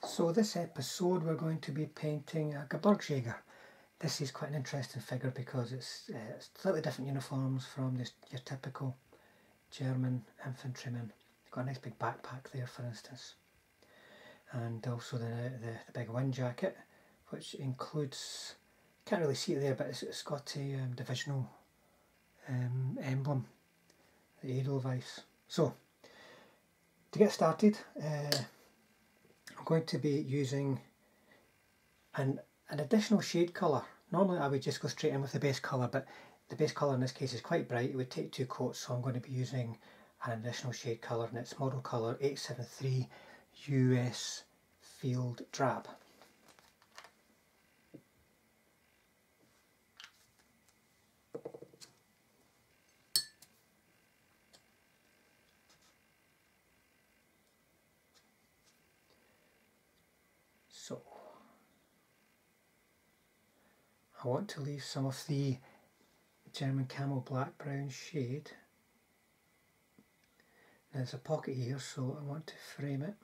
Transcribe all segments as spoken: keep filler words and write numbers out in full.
So this episode we're going to be painting a Gebirgsjäger. This is quite an interesting figure because it's uh, slightly different uniforms from this, your typical German infantryman. You've got a nice big backpack there, for instance, and also the, the, the big wind jacket, which includes, can't really see it there, but it's, it's got a um, divisional um, emblem, the Edelweiss. So to get started, uh, I'm going to be using an, an additional shade colour. Normally I would just go straight in with the base colour, but the base colour in this case is quite bright. It would take two coats, so I'm going to be using an additional shade colour, and it's model colour eight seven three U S Field Drab. So I want to leave some of the German camel black brown shade. Now there's a pocket here, so I want to frame it.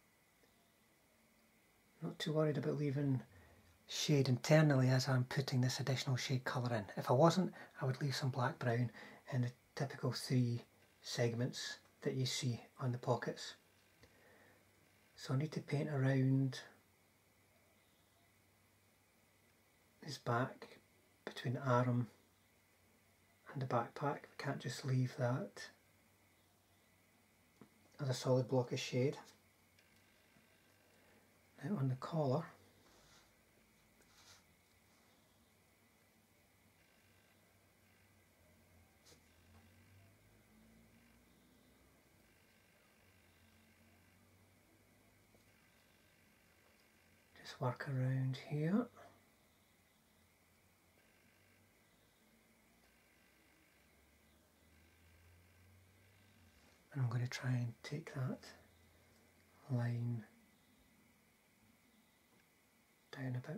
Not too worried about leaving shade internally as I'm putting this additional shade colour in. If I wasn't, I would leave some black brown in the typical three segments that you see on the pockets. So I need to paint around his back, between the arm and the backpack. I can't just leave that as a solid block of shade. Now on the collar, just work around here. And I'm going to try and take that line down a bit.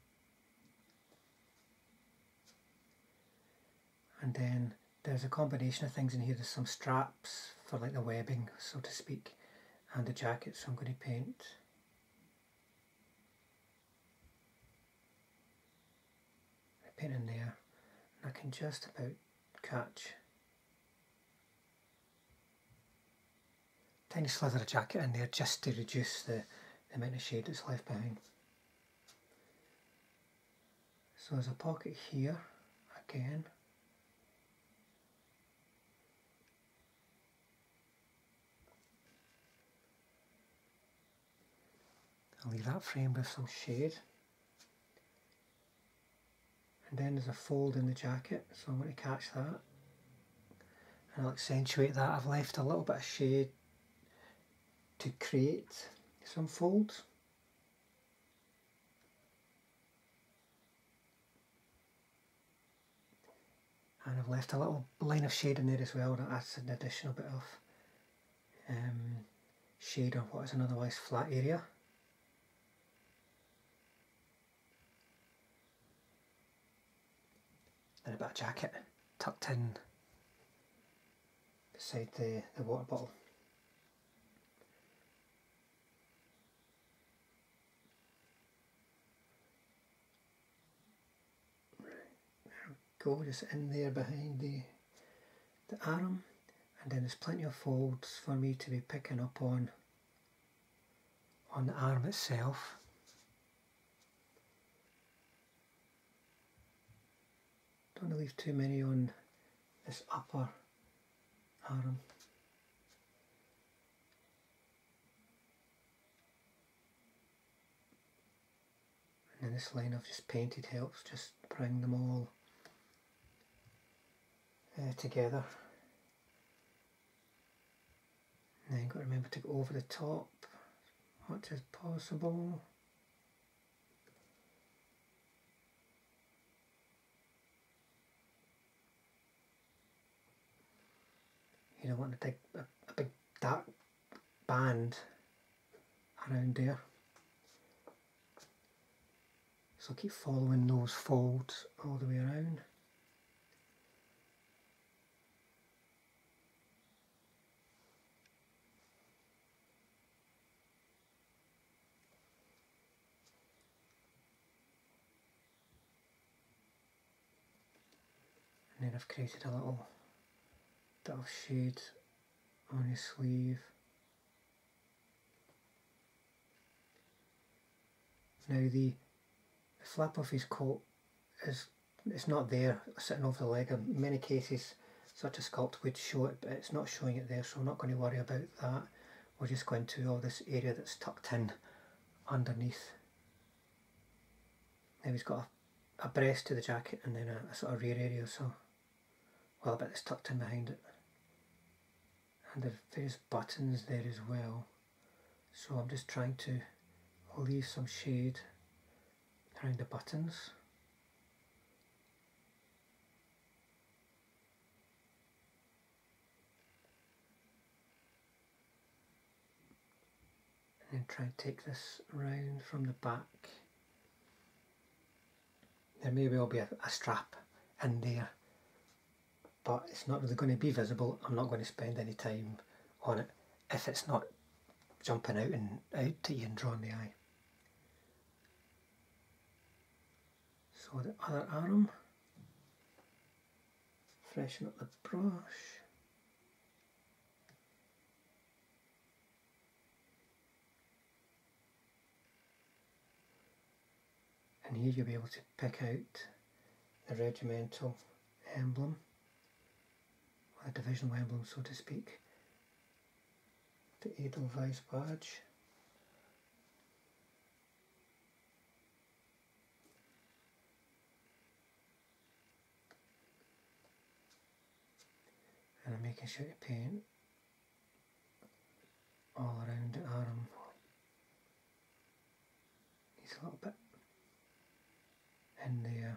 And then there's a combination of things in here. There's some straps for like the webbing, so to speak, and the jacket, so I'm going to paint paint in there. And I can just about catch a tiny slither of jacket in there just to reduce the, the amount of shade that's left behind. So there's a pocket here again. I'll leave that framed with some shade. And then there's a fold in the jacket, so I'm going to catch that. And I'll accentuate that. I've left a little bit of shade to create some folds. And I've left a little line of shade in there as well. That's an additional bit of um, shade on what is an otherwise flat area. And a bit of jacket tucked in beside the, the water bottle. Go just in there behind the, the arm, and then there's plenty of folds for me to be picking up on on the arm itself. Don't want to leave too many on this upper arm. And then this line I've just painted helps just bring them all Uh, together. And then got to remember to go over the top as much as possible. You don't want to take a, a big dark band around there. So keep following those folds all the way around. And then I've created a little bit of shade on his sleeve. Now the, the flap of his coat is it's not there sitting over the leg. In many cases such a sculpt would show it, but it's not showing it there, so I'm not going to worry about that. We're just going to all this area that's tucked in underneath. Now he's got a, a breast to the jacket and then a, a sort of rear area, so well, a bit that's tucked in behind it. And there's various buttons there as well, so I'm just trying to leave some shade around the buttons. And then try and take this round from the back. There may well be a, a strap in there, but it's not really going to be visible. I'm not going to spend any time on it if it's not jumping out and out to you and drawing the eye. So the other arm, freshen up the brush. And here you'll be able to pick out the regimental emblem, or the divisional emblem so to speak, the Edelweiss badge. And I'm making sure to paint all around the arm. He's a little bit in there.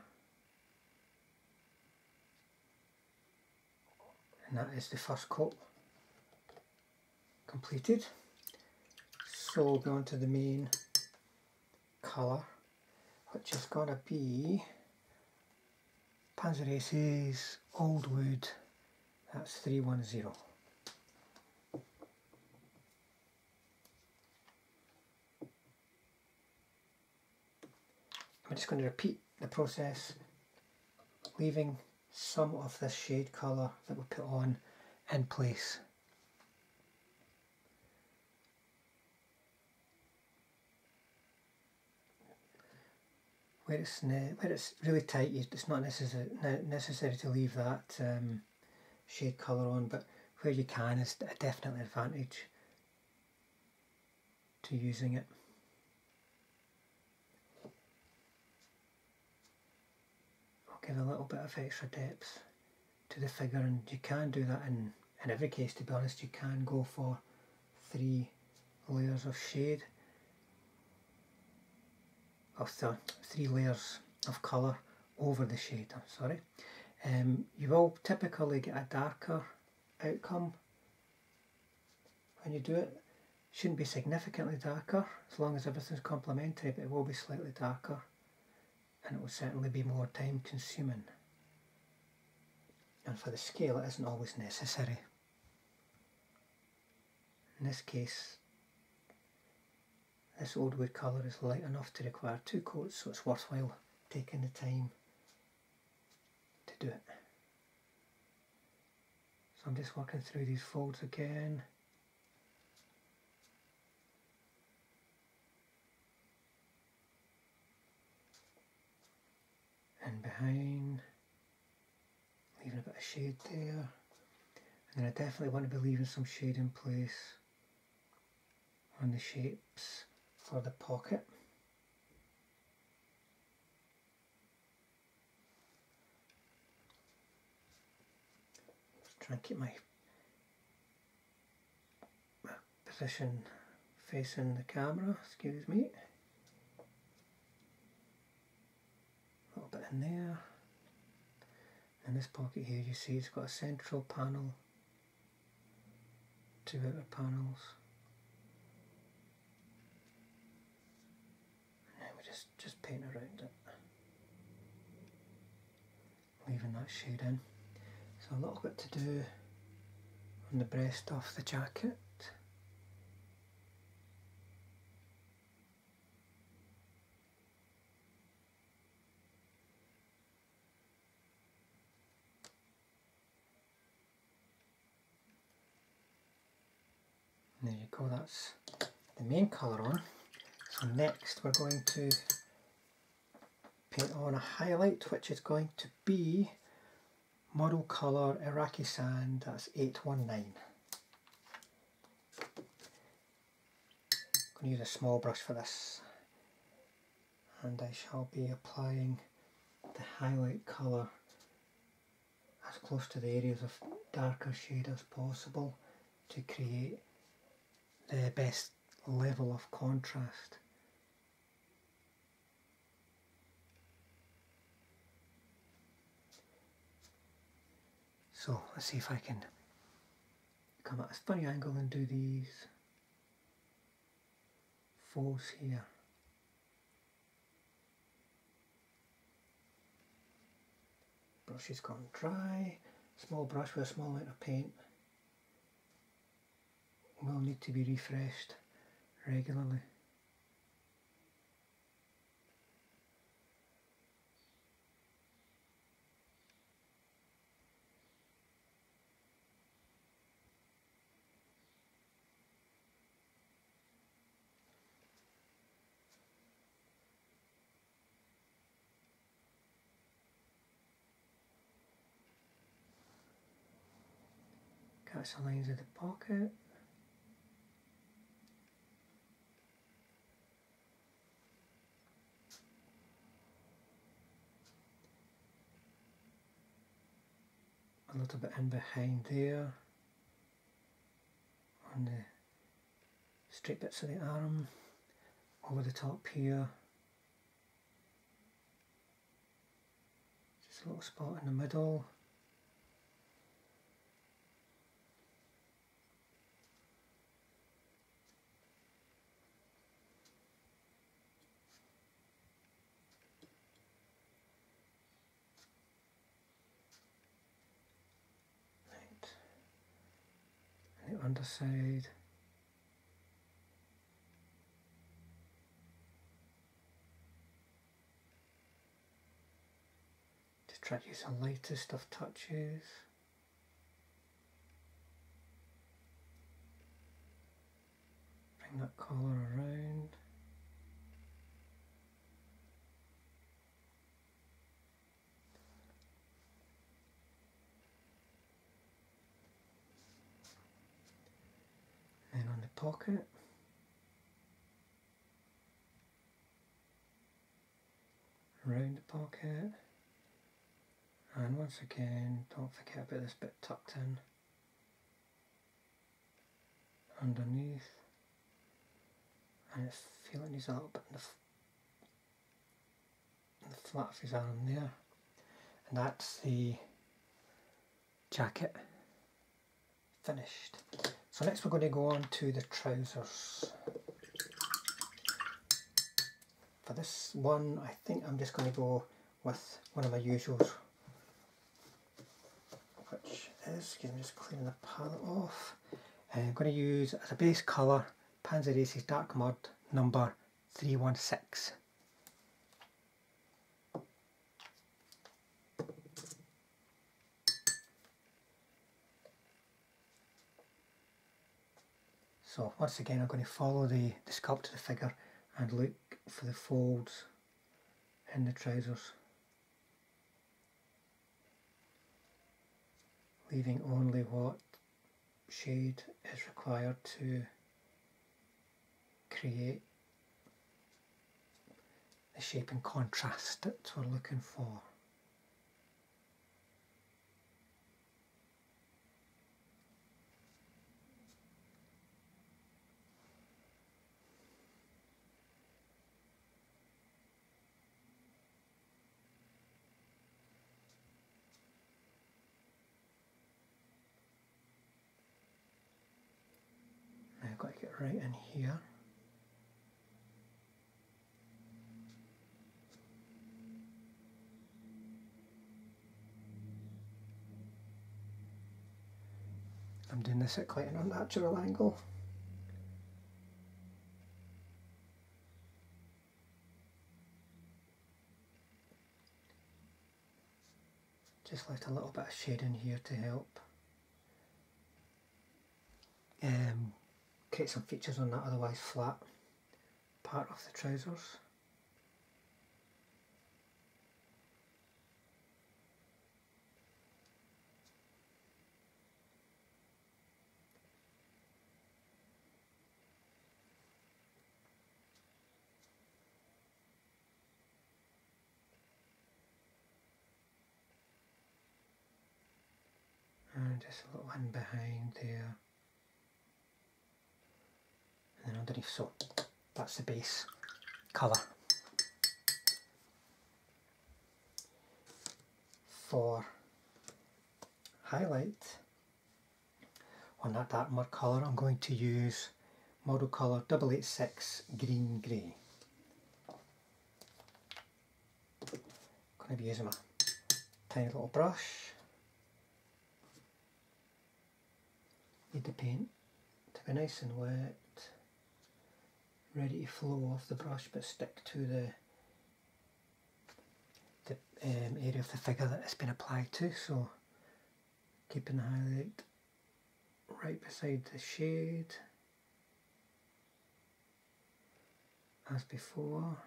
And that is the first coat completed. So we'll go on to the main colour, which is going to be Panzer Aces Old Wood. That's three one zero. I'm just going to repeat the process, leaving some of this shade colour that we put on in place. Where it's, where it's really tight, it's not necessary, necessary to leave that um, shade colour on, but where you can is definitely an advantage to using it. I'll give a little bit of extra depth to the figure, and you can do that in, in every case, to be honest. You can go for three layers of shade, of the three layers of colour over the shade, I'm sorry. Um, you will typically get a darker outcome when you do it. Shouldn't be significantly darker as long as everything's complementary, but it will be slightly darker, and it will certainly be more time consuming. And for the scale, it isn't always necessary. In this case, this old wood colour is light enough to require two coats, so it's worthwhile taking the time to do it. So I'm just working through these folds again. And behind, leaving a bit of shade there. And then I definitely want to be leaving some shade in place on the shapes for the pocket. Just try and keep my, my position facing the camera, excuse me. A little bit in there. In this pocket here, you see it's got a central panel, two outer panels. Just, just paint around it, leaving that shade in. So a little bit to do on the breast of the jacket. And there you go, that's the main colour on. So next we're going to paint on a highlight, which is going to be Model Colour Iraqi Sand, that's eight one nine. I'm going to use a small brush for this, and I shall be applying the highlight colour as close to the areas of darker shade as possible to create the best level of contrast. So let's see if I can come at a funny angle and do these folds here. Brush has gone dry. Small brush with a small amount of paint will need to be refreshed regularly. Catch the lines of the pocket. A little bit in behind there on the straight bits of the arm, over the top here. Just a little spot in the middle. And the underside. Just try to use the lightest of touches. Bring that collar around. Then on the pocket, around the pocket, and once again, don't forget about this bit tucked in underneath, and I feel it needs a little bit in the, f in the flat of his arm there, and that's the jacket finished. So next we're going to go on to the trousers. For this one, I think I'm just going to go with one of my usuals, which is, excuse me, just cleaning the palette off. I'm going to use as a base colour Pansy Race's Dark Mud number three one six. So once again I'm going to follow the, the sculpt of the figure and look for the folds in the trousers, leaving only what shade is required to create the shape and contrast that we're looking for. Now I've got to get right in here. I'm doing this at quite an unnatural angle. Just left a little bit of shade in here to help um, create some features on that otherwise flat part of the trousers. And just a little in behind there, and then underneath. So that's the base colour. For highlight on that dark mud colour, I'm going to use Model Colour double eight six Green Grey. I'm going to be using my tiny little brush. Need the paint to be nice and wet, ready to flow off the brush but stick to the the um, area of the figure that it's been applied to, so keeping the highlight right beside the shade as before.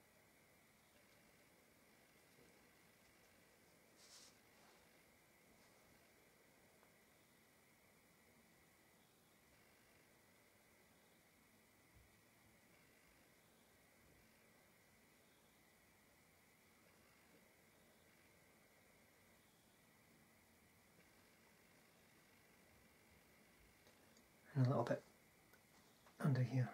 And a little bit under here.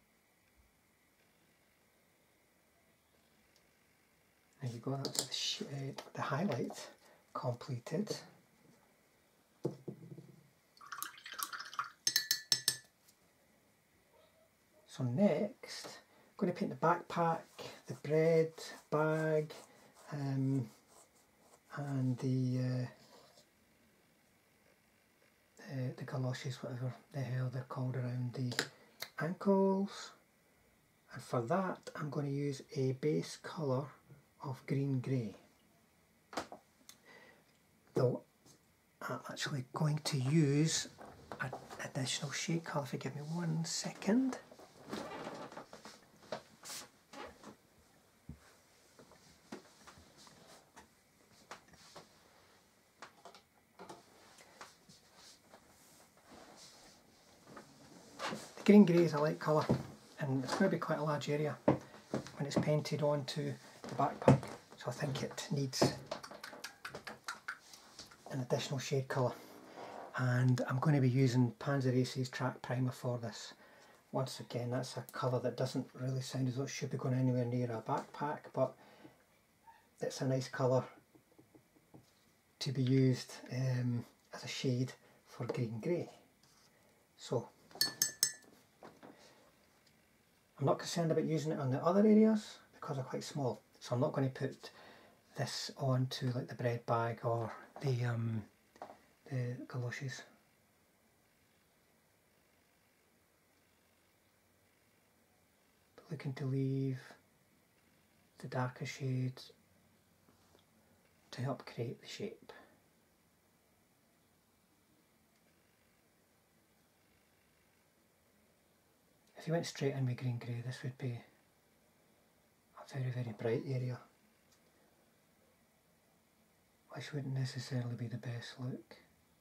There you go, that's the, sh uh, the highlight completed. So next, I'm going to paint the backpack, the bread bag, um, and the uh, Uh, the galoshes, whatever the hell they're called, around the ankles. And for that I'm going to use a base colour of green grey, though I'm actually going to use an additional shade colour. If you give me one second. Green grey is a light colour, and it's going to be quite a large area when it's painted onto the backpack, so I think it needs an additional shade colour. And I'm going to be using Panzer Aces Track Primer for this. Once again, that's a colour that doesn't really sound as though it should be going anywhere near a backpack, but it's a nice colour to be used um, as a shade for green grey. So I'm not concerned about using it on the other areas because they're quite small, so I'm not going to put this onto like the bread bag or the um, the galoshes. But looking to leave the darker shades to help create the shape. If you went straight in with green grey, this would be a very, very bright area, which wouldn't necessarily be the best look.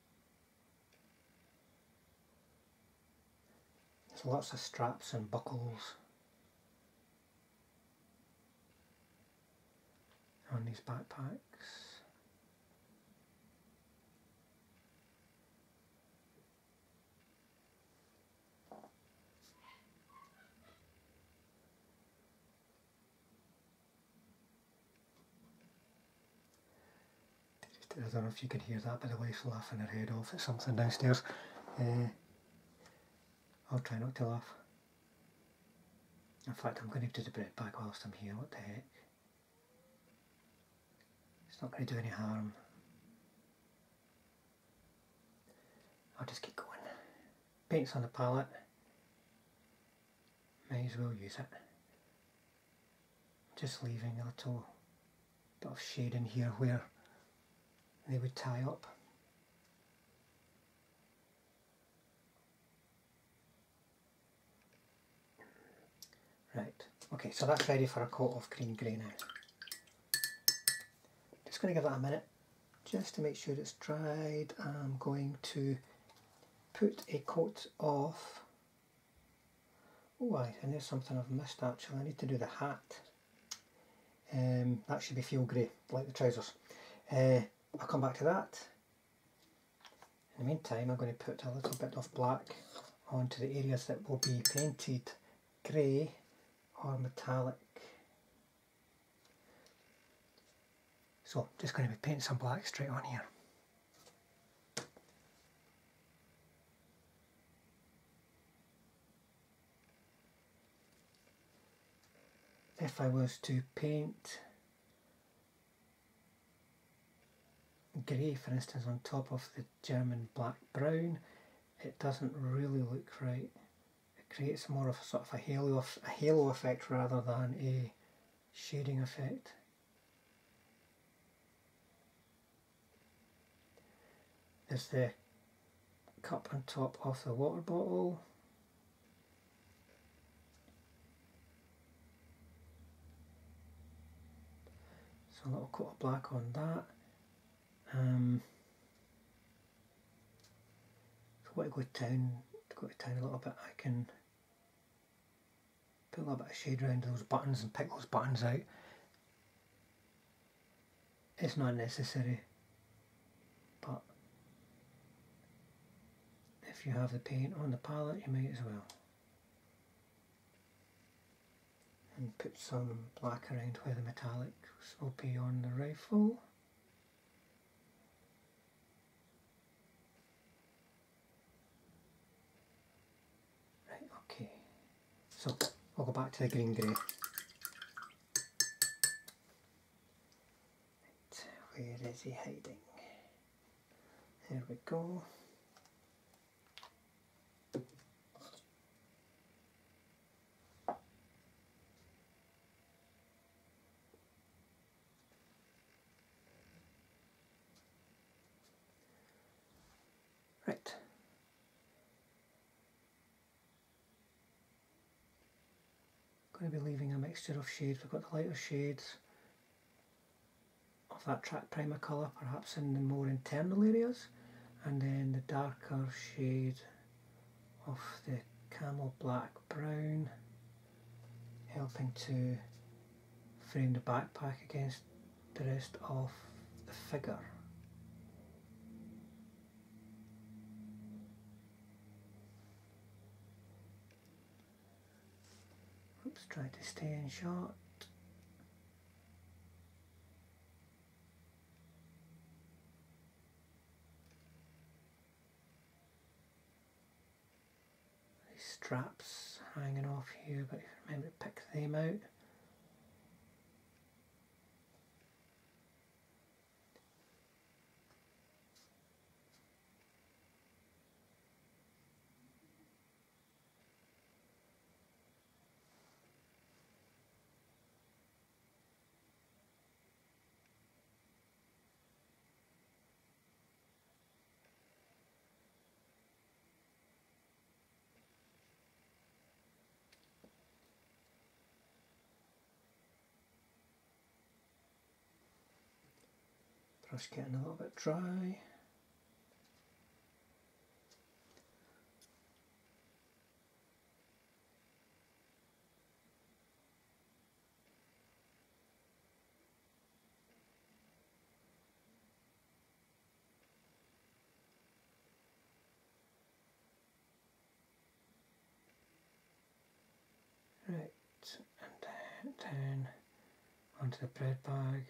There's lots of straps and buckles on these backpacks. I don't know if you can hear that, but the wife's laughing her head off at something downstairs. Uh, I'll try not to laugh. In fact, I'm going to do the bread bag whilst I'm here. What the heck? It's not going to do any harm. I'll just keep going. Paint's on the palette. Might as well use it. Just leaving a little bit of shade in here where they would tie up. Right, okay, so that's ready for a coat of green grey now. Just going to give that a minute just to make sure it's dried. I'm going to put a coat of, oh I, and there's something I've missed actually, I need to do the hat. Um, that should be Field Grey, like the trousers. Uh, I'll come back to that. In the meantime I'm going to put a little bit of black onto the areas that will be painted grey or metallic. So just going to be painting some black straight on here. If I was to paint grey, for instance, on top of the German black brown, it doesn't really look right. It creates more of a sort of a halo, a halo effect rather than a shading effect. There's the cup on top of the water bottle. So a little coat of black on that. Um, if I want to go down, to go to town a little bit, I can put a little bit of shade around those buttons and pick those buttons out. It's not necessary, but if you have the paint on the palette, you might as well. And put some black around where the metallics will be on the rifle. Right, okay. So I'll go back to the green grey. Right, where is he hiding? There we go. Right. Going to be leaving a mixture of shades. We've got the lighter shades of that track primer colour, perhaps in the more internal areas, and then the darker shade of the camel black brown, helping to frame the backpack against the rest of the figure. Oops, try to stay in shot. These straps hanging off here, but remember to pick them out. Brush getting a little bit dry. Right, and then down onto the bread bag.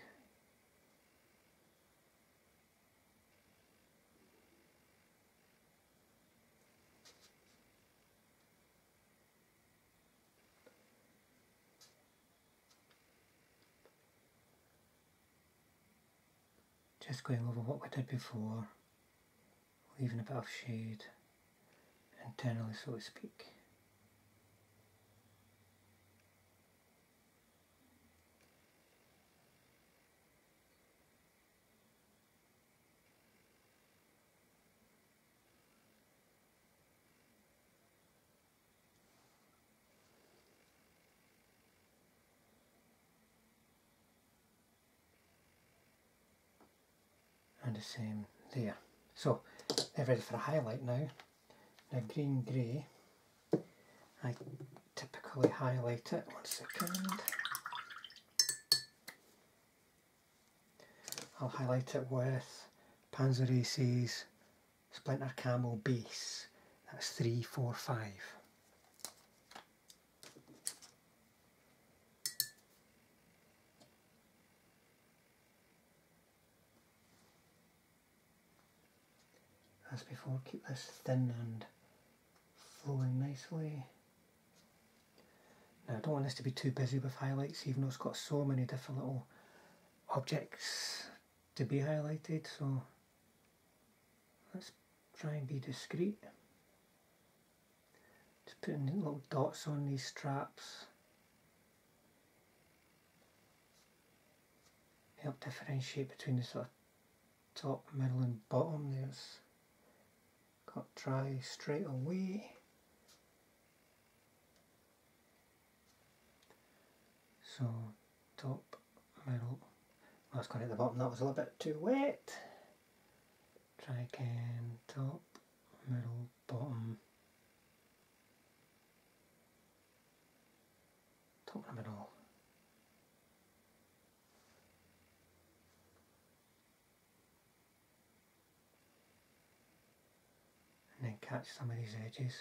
Just going over what we did before, leaving a bit of shade internally, so to speak. and the same there. So they're ready for a highlight now. Now green grey, I typically highlight it. One second. I'll highlight it with Panzer Aces Splinter Camo base. That's three four five. As before, keep this thin and flowing nicely. Now I don't want this to be too busy with highlights, even though it's got so many different little objects to be highlighted, so let's try and be discreet. Just putting little dots on these straps. Help differentiate between the sort of top, middle and bottom. There's got dry straight away. So top, middle, that's going at the bottom, that was a little bit too wet. Try again, top, middle, bottom, top and middle. And then catch some of these edges.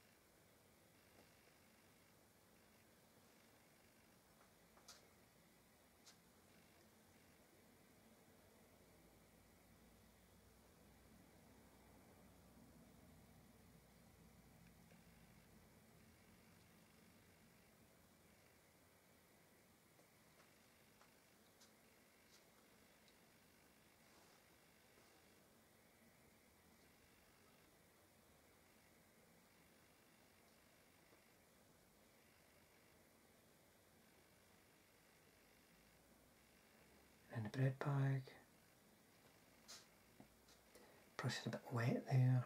And the bread bag. Brush is a bit wet there.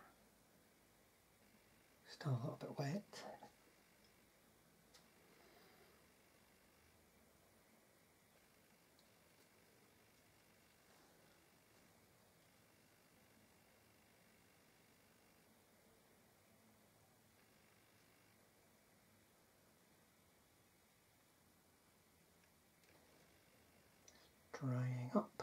Still a little bit wet. Drying up.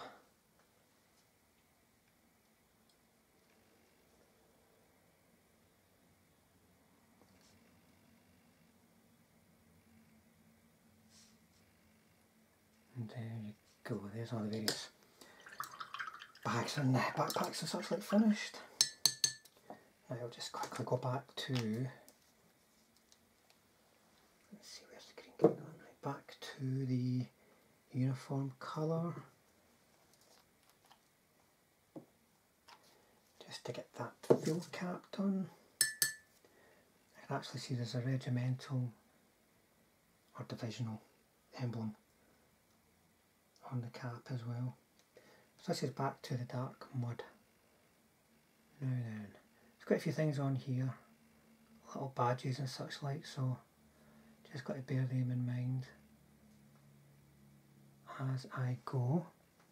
And there you go, there's all the various bags and backpacks and such like finished. Now I'll just quickly go back to, let's see where's the green going on, right, back to the uniform colour. Just to get that field cap done. I can actually see there's a regimental or divisional emblem on the cap as well. So this is back to the dark mud. Now then, there's quite a few things on here, little badges and such like, so just got to bear them in mind as I go.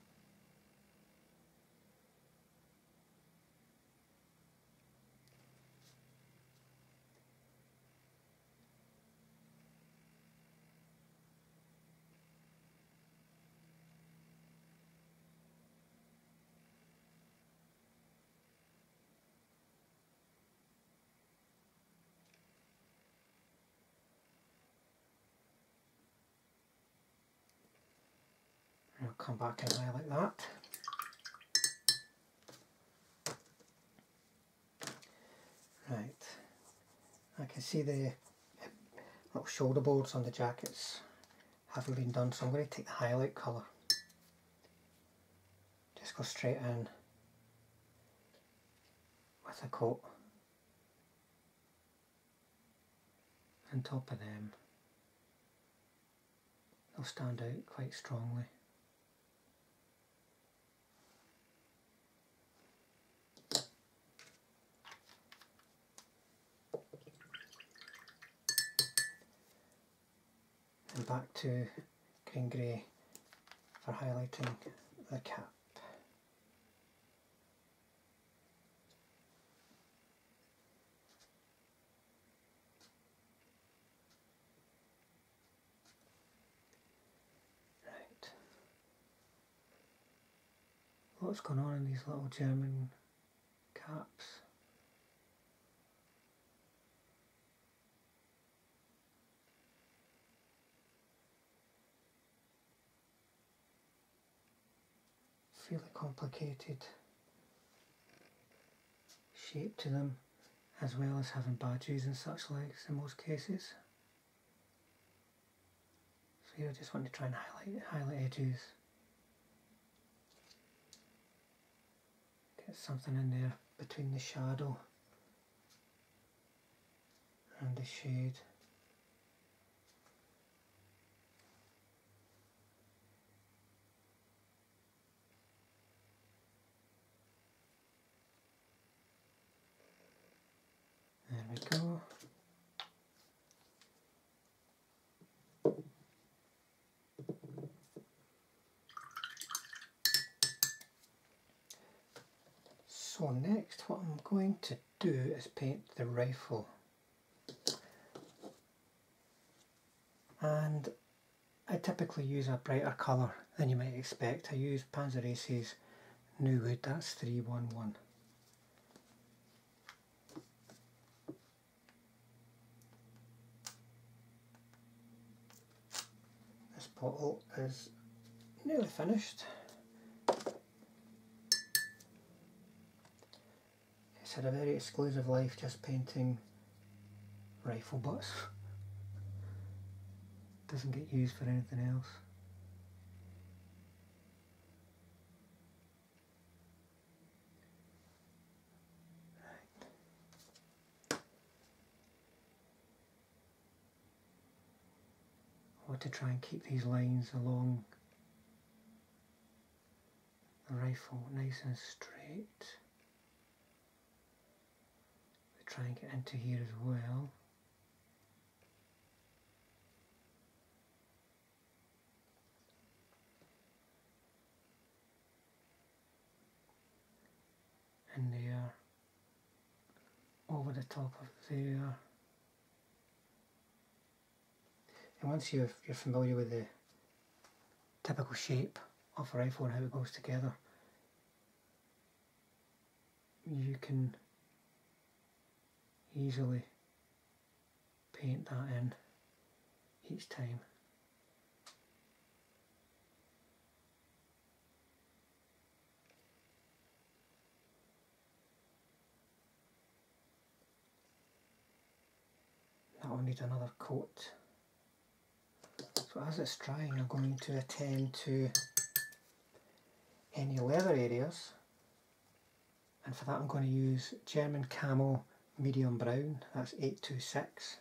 I'll come back and highlight that. Right, I can see the little shoulder boards on the jackets haven't been done, so I'm going to take the highlight colour. Just go straight in with a coat on top of them. They'll stand out quite strongly. And back to green grey for highlighting the cap. what's going on in these little German caps. Fairly complicated shape to them, as well as having badges and such likes in most cases. So here I just want to try and highlight, highlight edges. Get something in there between the shadow and the shade. There we go. So next what I'm going to do is paint the rifle. And I typically use a brighter colour than you might expect. I use Panzer Aces New Wood, that's three one one. This bottle is nearly finished. It's had a very exclusive life just painting rifle butts. Doesn't get used for anything else. Right. I want to try and keep these lines along the rifle nice and straight. Try and get into here as well. And there, over the top of there. And once you're, you're familiar with the typical shape of a rifle and how it goes together, you can easily paint that in each time. That will need another coat. So as it's drying, I'm going to attend to any leather areas, and for that I'm going to use German Camo Medium Brown, that's eight two six.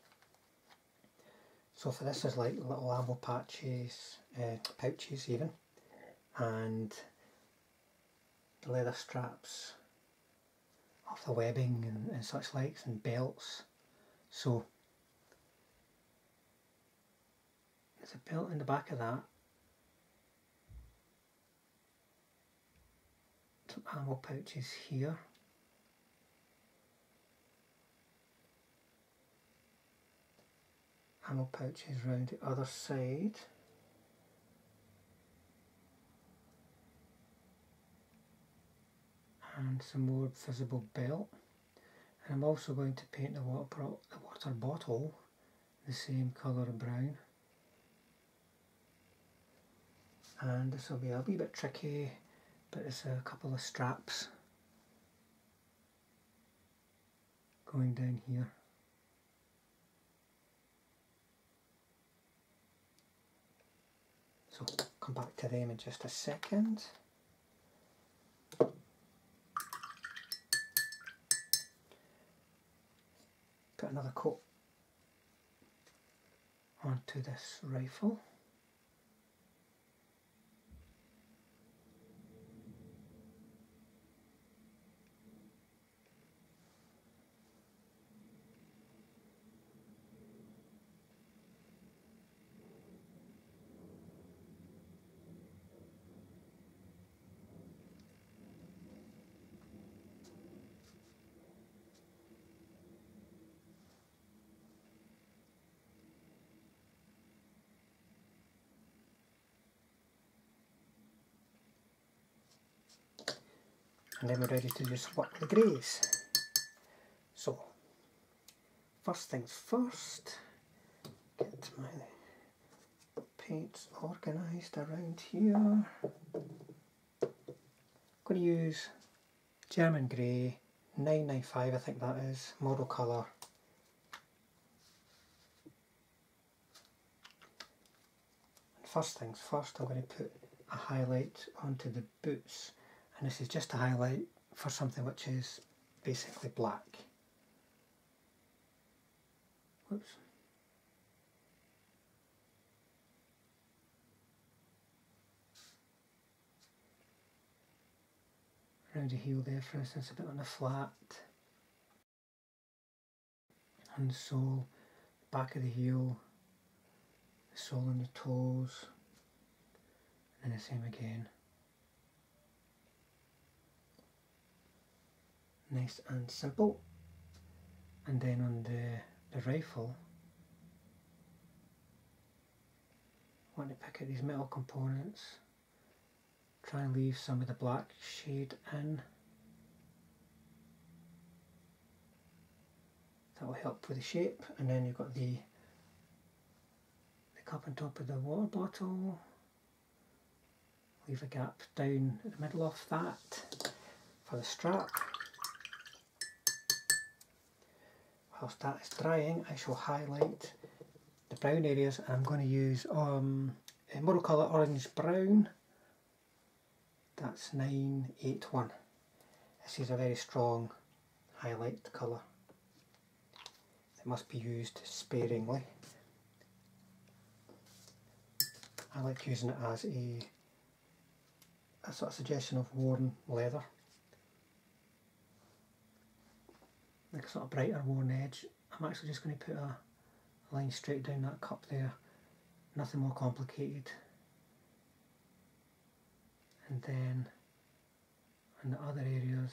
So for this is like little ammo patches, uh, pouches even, and the leather straps of the webbing and, and such likes, and belts. So there's a belt in the back of that, some ammo pouches here, ammo pouches round the other side, and some more visible belt. And I'm also going to paint the water, the water bottle the same colour of brown. And this will be a wee bit tricky, but it's a couple of straps going down here. So come back to them in just a second. Put another coat onto this rifle. and then we're ready to just work the greys. So, first things first, get my paints organised around here. I'm going to use German Grey nine nine five, I think that is, model colour. First things first, I'm going to put a highlight onto the boots, and this is just a highlight for something which is basically black. Whoops. Around the heel there, for instance, a bit on the flat, and the sole, back of the heel, the sole on the toes, and the same again. Nice and simple. And then on the, the rifle, I want to pick out these metal components, try and leave some of the black shade in. That will help with the shape. And then you've got the, the cup on top of the water bottle. Leave a gap down at the middle of that for the strap. Whilst that is drying, I shall highlight the brown areas. I'm going to use um, a model colour orange brown. That's nine eight one. This is a very strong highlight colour. It must be used sparingly. I like using it as a, a sort of suggestion of worn leather. Like a sort of brighter worn edge. I'm actually just going to put a line straight down that cup there. Nothing more complicated. And then in the other areas,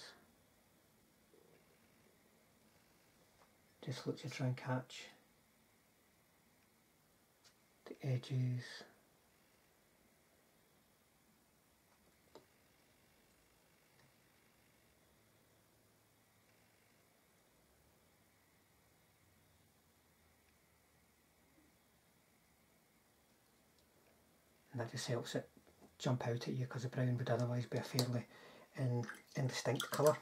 just look to try and catch the edges. And that just helps it jump out at you, because the brown would otherwise be a fairly in, indistinct colour.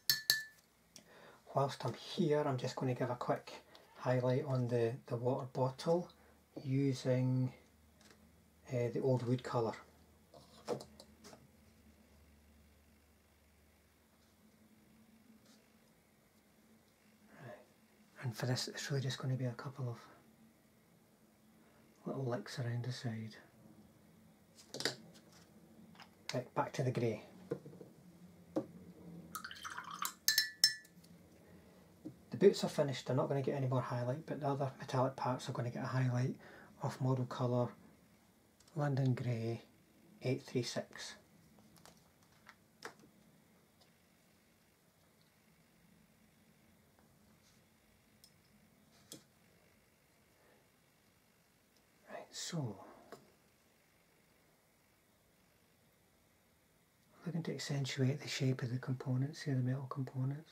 Whilst I'm here, I'm just going to give a quick highlight on the, the water bottle using uh, the old wood colour. Right. And for this, it's really just going to be a couple of little licks around the side. Right, back to the grey. The boots are finished, they're not going to get any more highlight, but the other metallic parts are going to get a highlight of model colour London Grey eight three six. Right, so looking to accentuate the shape of the components here, the metal components.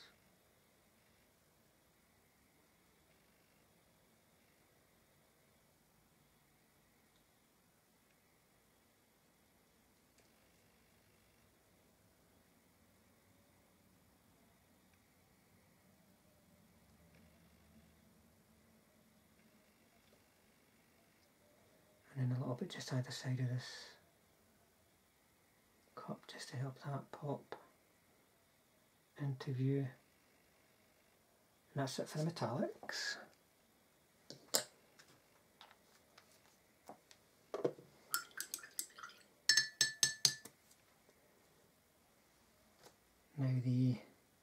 And then a little bit just either side of this cup, just to help that pop into view. And that's it for the metallics. Now the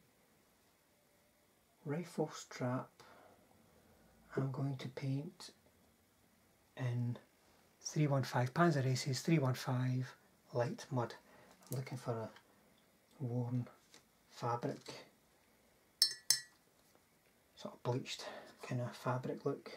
rifle strap, I'm going to paint in three one five Panzer Aces three one five light mud. I'm looking for a worn fabric, sort of bleached kind of fabric look.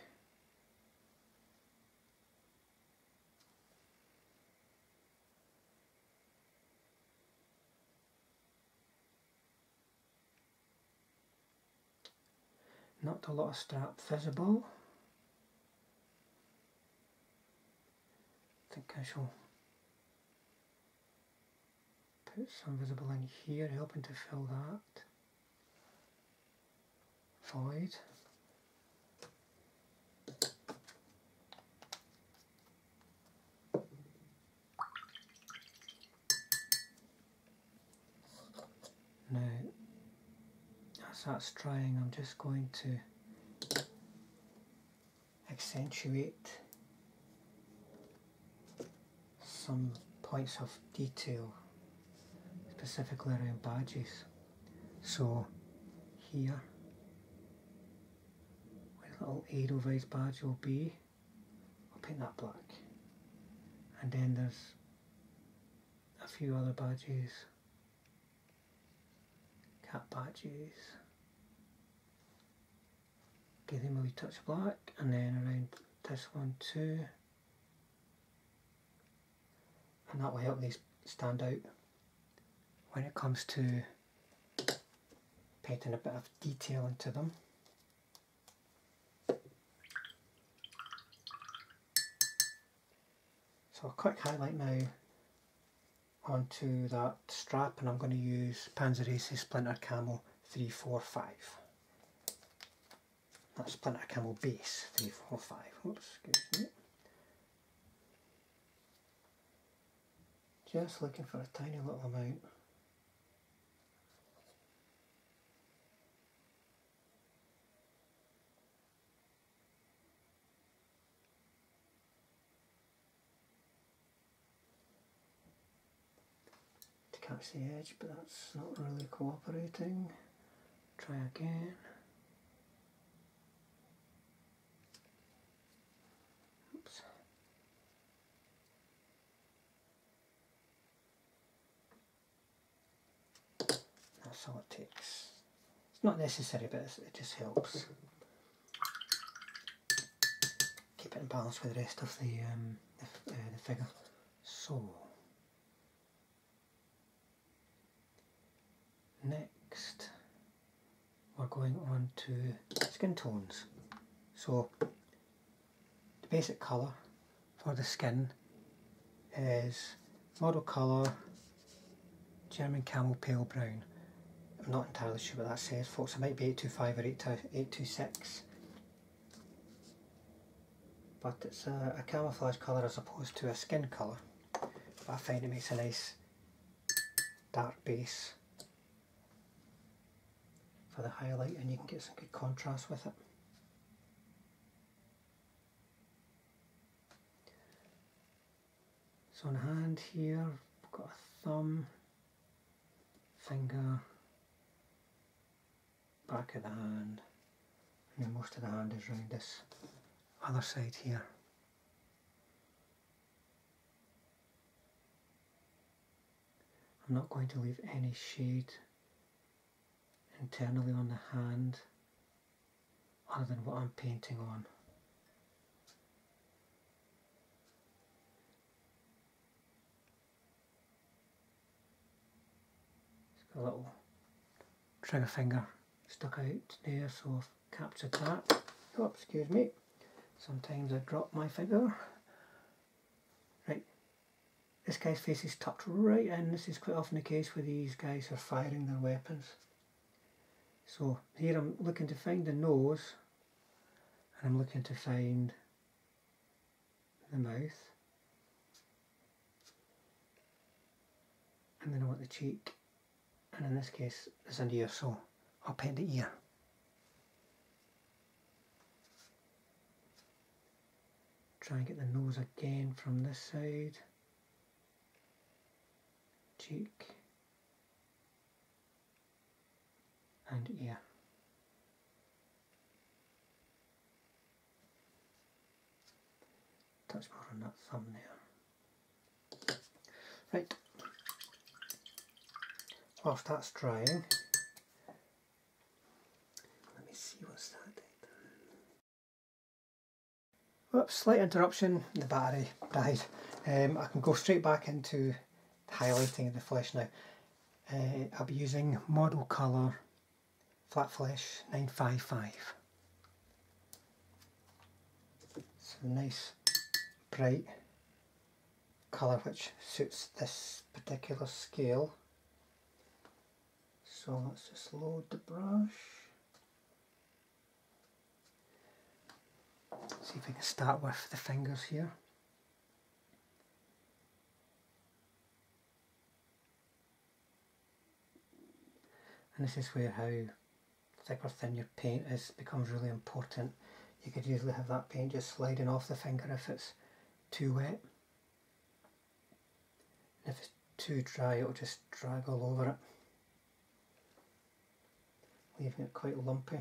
Not a lot of strap visible. I think I shall put some visible in here, helping to fill that void. Now, as that's drying, I'm just going to accentuate some points of detail, specifically around badges. So here, where the little Edelweiss badge will be, I'll paint that black. And then there's a few other badges, cat badges. Give them a wee touch of black, and then around this one too. And that will help these stand out when it comes to painting a bit of detail into them. So a quick highlight now onto that strap, and I'm going to use Panzerese Splinter Camo three four five. That's Splinter Camo base three four five. Oops, excuse me. Just looking for a tiny little amount. To catch the edge, but that's not really cooperating. Try again. Oops. That's all it takes. It's not necessary, but it just helps. Keep it in balance with the rest of the, um, the, uh, the figure. So, next we're going on to skin tones. So, the basic colour for the skin is Model Colour German Camel Pale Brown. I'm not entirely sure what that says, folks. It might be eight two five or eight two six. But it's a, a camouflage colour as opposed to a skin colour. But I find it makes a nice dark base for the highlight, and you can get some good contrast with it. So on the hand here, I've got a thumb, finger, back of the hand, and then most of the hand is round this other side here. I'm not going to leave any shade internally on the hand other than what I'm painting on. It's got a little trigger finger stuck out there, so I've captured that. Oh, excuse me. Sometimes I drop my finger. Right, this guy's face is tucked right in. This is quite often the case where these guys are firing their weapons. So here I'm looking to find the nose, and I'm looking to find the mouth, and then I want the cheek, and in this case it's an ear, so I'll paint the ear. Try and get the nose again from this side, cheek, and ear. Touch more on that thumb there. Right, whilst that's drying, let me see what's that. Whoops, slight interruption, the battery died. Um, I can go straight back into highlighting of the flesh now. Uh, I'll be using Model Colour Flat Flesh nine five five. some nice bright colour which suits this particular scale. So let's just load the brush. See if we can start with the fingers here. And this is where how thick or thin your paint is becomes really important. You could usually have that paint just sliding off the finger if it's too wet. And if it's too dry, it'll just drag all over it, leaving it quite lumpy.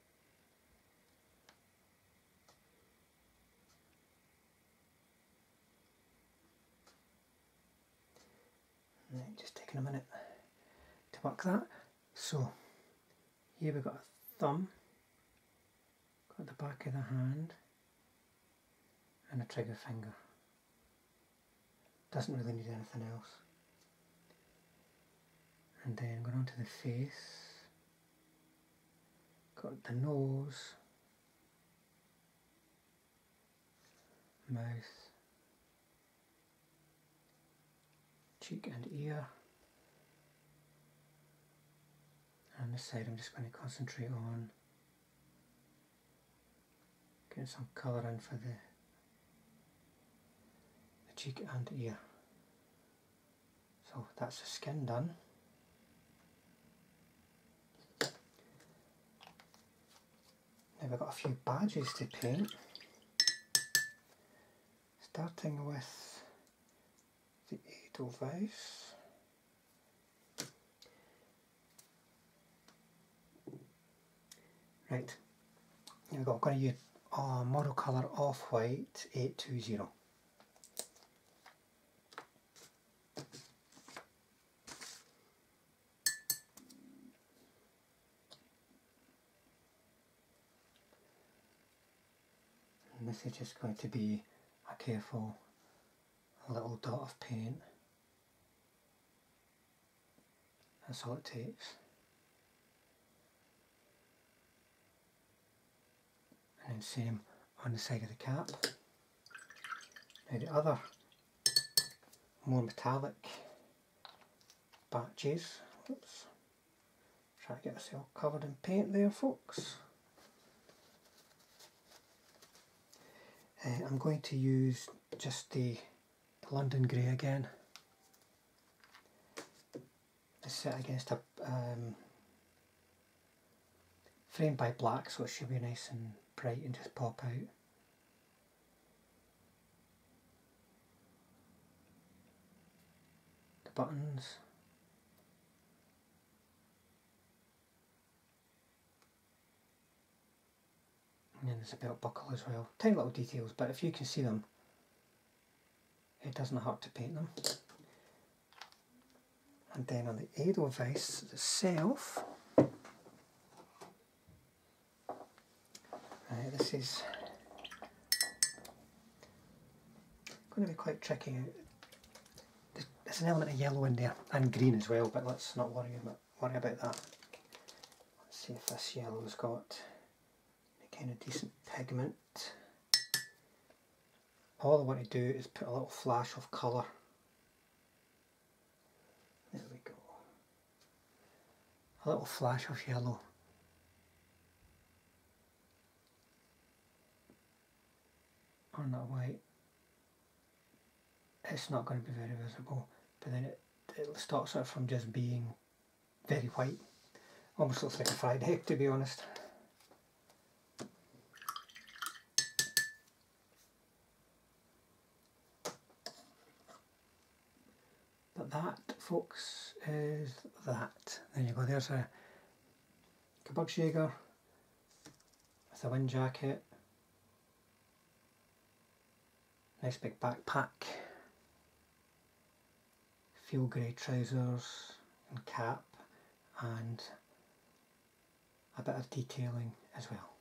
Right, just taking a minute to work that. So here we've got a thumb, got the back of the hand and a trigger finger. Doesn't really need anything else. And then going on to the face, got the nose, mouth, cheek and ear. And this side I'm just going to concentrate on getting some colour in for the, the cheek and ear. So that's the skin done. Now we've got a few badges to paint, starting with the Edelweiss. Right, here we go. I'm going to use uh, Model Colour Off-White eight two zero. And this is just going to be a careful little dot of paint. That's all it takes. And then same on the side of the cap. Now the other more metallic batches, oops, try to get myself covered in paint there folks. Uh, I'm going to use just the London Grey again. It's set against a um, framed by black, so it should be nice and bright and just pop out. The buttons. And then there's a belt buckle as well. Tiny little details, but if you can see them, it doesn't hurt to paint them. And then on the Edelweiss itself, right, this is going to be quite tricky. There's an element of yellow in there, and green as well, but let's not worry about, worry about that. Let's see if this yellow's got any kind of decent pigment. All I want to do is put a little flash of colour. There we go. A little flash of yellow. On that white. It's not going to be very visible, but then it, it stops it from just being very white. Almost looks like a fried egg, to be honest. But that, folks, is that. There you go, there's a Gebirgsjäger with a wind jacket, nice big backpack, fuel grey trousers and cap, and a bit of detailing as well.